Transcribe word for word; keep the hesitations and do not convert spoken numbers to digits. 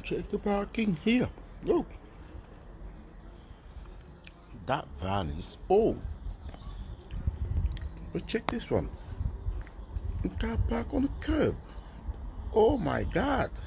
Check the parking here. Look, that van is old. But check this one. The car park on the curb. Oh my God.